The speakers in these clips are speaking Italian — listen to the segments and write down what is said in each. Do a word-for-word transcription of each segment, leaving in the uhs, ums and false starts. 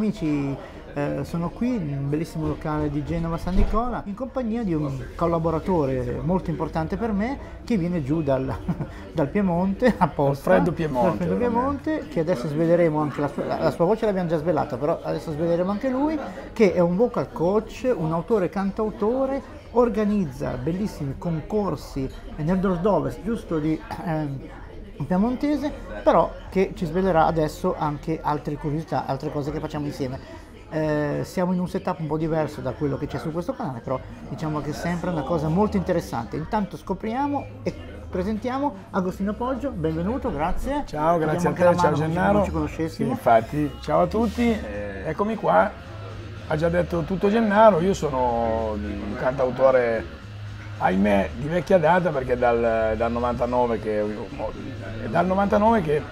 amici, eh, sono qui in un bellissimo locale di Genova San Nicola in compagnia di un collaboratore molto importante per me che viene giù dal, dal Piemonte apposta. Freddo Piemonte. Dal Freddo Piemonte, che adesso sveleremo anche la sua, la sua voce l'abbiamo già svelata, però adesso sveleremo anche lui, che è un vocal coach, un autore e cantautore, organizza bellissimi concorsi nel nord-ovest, giusto di ehm, piemontese, però che ci svelerà adesso anche altre curiosità, altre cose che facciamo insieme. Eh, siamo in un setup un po' diverso da quello che c'è su questo canale, però diciamo che è sempre una cosa molto interessante. Intanto scopriamo e presentiamo Agostino Poggio, benvenuto, grazie. Ciao, grazie a te, ciao Gennaro. Non ci conoscessimo. Sì, infatti, ciao a tutti, eh, eccomi qua. Ha già detto tutto Gennaro, io sono un cantautore, ahimè, di vecchia data, perché è dal, dal novantanove che, è dal novantanove che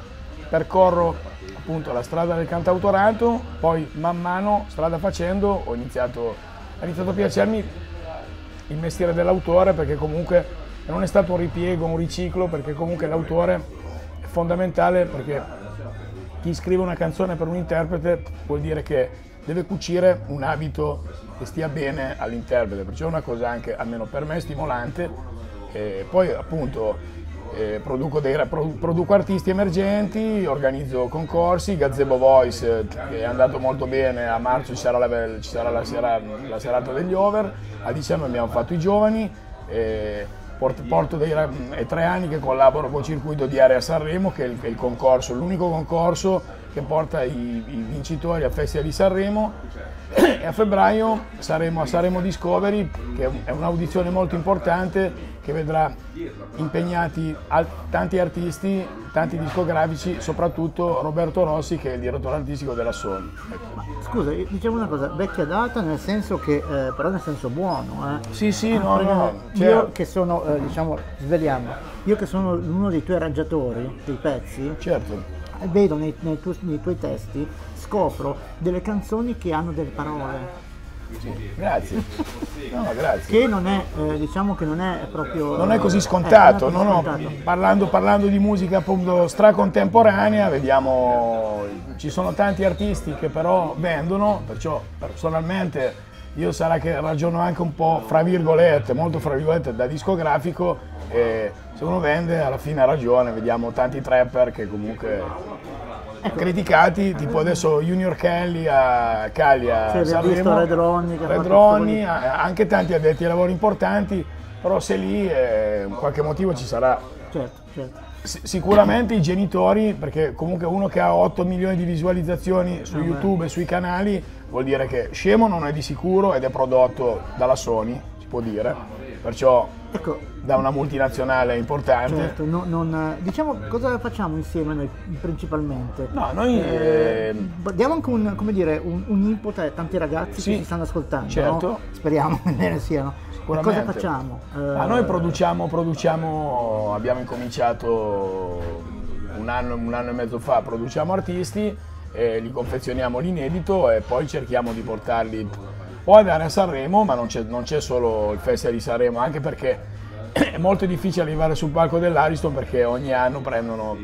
percorro appunto la strada del cantautorato, poi man mano, strada facendo, ho iniziato, ha iniziato a piacermi il mestiere dell'autore, perché comunque non è stato un ripiego, un riciclo, perché comunque l'autore è fondamentale, perché chi scrive una canzone per un interprete vuol dire che deve cucire un abito che stia bene all'interprete, perciò è una cosa anche, almeno per me, stimolante. E poi appunto eh, produco, dei, produco artisti emergenti, organizzo concorsi, Gazebo Voice che è andato molto bene, a marzo ci sarà la, ci sarà la, sera, la serata degli over, a dicembre abbiamo fatto i giovani, eh, porto, porto dei, è tre anni che collaboro col circuito di Area Sanremo, che è il, è il concorso, l'unico concorso che porta i, i vincitori al Festival di Sanremo, e a febbraio saremo a Sanremo Discovery, che è un'audizione molto importante che vedrà impegnati tanti artisti, tanti discografici, soprattutto Roberto Rossi, che è il direttore artistico della Sony. Ma, scusa, diciamo una cosa, vecchia data nel senso che, eh, però nel senso buono, eh? Sì, sì, ah, no, no. Io certo. che sono, eh, diciamo, sveliamo, io che sono uno dei tuoi arrangiatori dei pezzi, certo. Vedo nei, nei, tu, nei tuoi testi, scopro delle canzoni che hanno delle parole. Sì, grazie. No, grazie. Che non è, eh, diciamo che non è proprio... Non è così scontato, eh, non è così scontato. No, no. Parlando, parlando di musica appunto stracontemporanea, vediamo, ci sono tanti artisti che però vendono, perciò personalmente io sarà che ragiono anche un po' fra virgolette, molto fra virgolette da discografico, e se uno vende alla fine ha ragione. Vediamo tanti trapper che comunque criticati, tipo adesso Junior Kelly a Calia, sì, Sanremo, Red Ronnie, Red Ronnie, anche tanti addetti ai lavori importanti, però se lì eh, qualche motivo ci sarà. Certo, certo. S- sicuramente i genitori, perché comunque uno che ha otto milioni di visualizzazioni su no, YouTube beh. e sui canali vuol dire che scemo non è di sicuro ed è prodotto dalla Sony, si può dire, perciò ecco, da una multinazionale importante. Certo, no, non, diciamo cosa facciamo insieme noi principalmente? No, noi eh, eh, diamo anche un, come dire, un, un input a tanti ragazzi sì, che si stanno ascoltando, certo. No? Speriamo che ne siano. Cosa facciamo? Ah, noi produciamo, produciamo, abbiamo incominciato un anno, un anno e mezzo fa, produciamo artisti, eh, li confezioniamo l'inedito e poi cerchiamo di portarli o ad Area Sanremo, ma non c'è, non c'è solo il Festival di Sanremo, anche perché è molto difficile arrivare sul palco dell'Ariston, perché ogni anno prendono,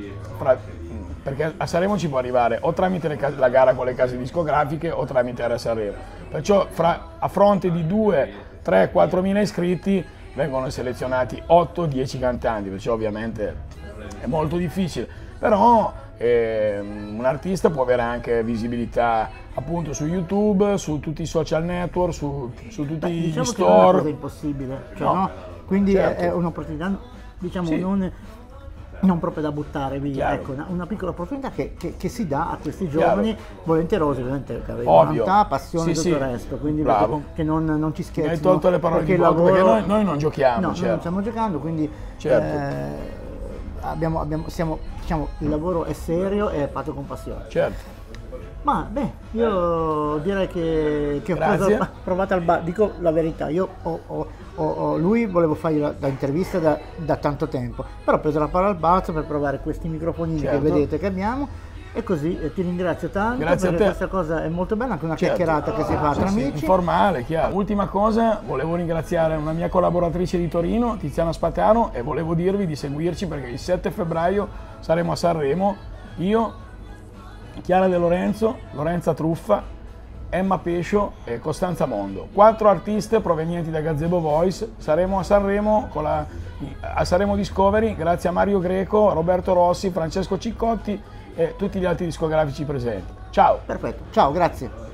perché a Sanremo ci può arrivare o tramite le case, la gara con le case discografiche o tramite Area Sanremo, perciò fra, a fronte di due, tre, quattro mila iscritti vengono selezionati otto dieci cantanti, perciò ovviamente è molto difficile, però eh, un artista può avere anche visibilità appunto su YouTube, su tutti i social network, su, su tutti Beh, diciamo gli store. Che non è una cosa impossibile, cioè, no. No? Quindi Certo. è un'opportunità, diciamo, sì. non, non proprio da buttare via, Chiaro. ecco, una, una piccola opportunità che, che, che si dà a questi giovani volenterosi, ovviamente che avevano Ovvio. volontà, passione e sì, tutto sì. il resto, quindi Bravo. che non, non ci scherzino. Mi hai tolto le parole di bocca, perché noi, noi non giochiamo. No, certo. noi non stiamo giocando, quindi certo. eh, abbiamo, abbiamo, siamo, diciamo, il lavoro è serio e è fatto con passione. Certo. Ma beh, io direi che, che ho preso, provato al bar, dico la verità, io ho, ho, ho, lui volevo fare la, la intervista da, da tanto tempo, però ho preso la palla al balzo per provare questi microfonini certo. che vedete che abbiamo, e così eh, ti ringrazio tanto. Grazie perché a te. Questa cosa è molto bella, anche una certo. chiacchierata che si fa tra sì, amici. Sì, informale, chiaro. Ultima cosa, volevo ringraziare una mia collaboratrice di Torino, Tiziana Spataro, e volevo dirvi di seguirci perché il sette febbraio saremo a Sanremo, io, Chiara De Lorenzo, Lorenza Truffa, Emma Pescio e Costanza Mondo. Quattro artiste provenienti da Gazebo Voice. Saremo a Sanremo, con la, a Sanremo Discovery grazie a Mario Greco, Roberto Rossi, Francesco Ciccotti e tutti gli altri discografici presenti. Ciao! Perfetto, ciao, grazie.